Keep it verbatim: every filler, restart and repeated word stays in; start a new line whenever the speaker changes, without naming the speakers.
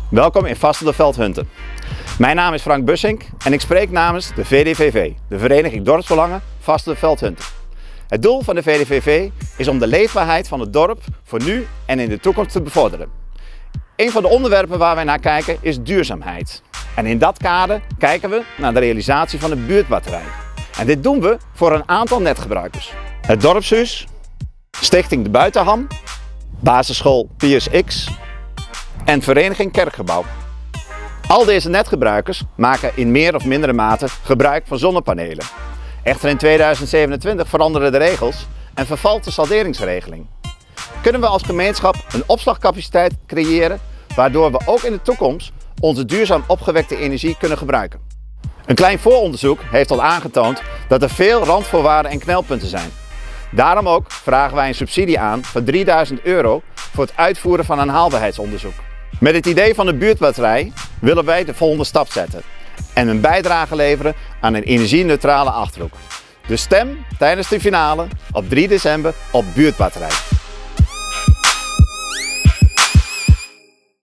Welkom in Vastenderveld-Hunten. Mijn naam is Frank Bussink en ik spreek namens de V D V V, de Vereniging Dorpsbelangen Vastenderveld-Hunten. Het doel van de V D V V is om de leefbaarheid van het dorp voor nu en in de toekomst te bevorderen. Een van de onderwerpen waar wij naar kijken is duurzaamheid. En in dat kader kijken we naar de realisatie van de buurtbatterij. En dit doen we voor een aantal netgebruikers. Het Dorpshuis, Stichting de Buitenham, Basisschool Pius X en Vereniging Kerkgebouw. Al deze netgebruikers maken in meer of mindere mate gebruik van zonnepanelen. Echter in tweeduizend zevenentwintig veranderen de regels en vervalt de salderingsregeling. Kunnen we als gemeenschap een opslagcapaciteit creëren waardoor we ook in de toekomst onze duurzaam opgewekte energie kunnen gebruiken? Een klein vooronderzoek heeft al aangetoond dat er veel randvoorwaarden en knelpunten zijn. Daarom ook vragen wij een subsidie aan van drieduizend euro voor het uitvoeren van een haalbaarheidsonderzoek. Met het idee van de buurtbatterij willen wij de volgende stap zetten en een bijdrage leveren aan een energie-neutrale Achterhoek. Dus stem tijdens de finale op drie december op buurtbatterij.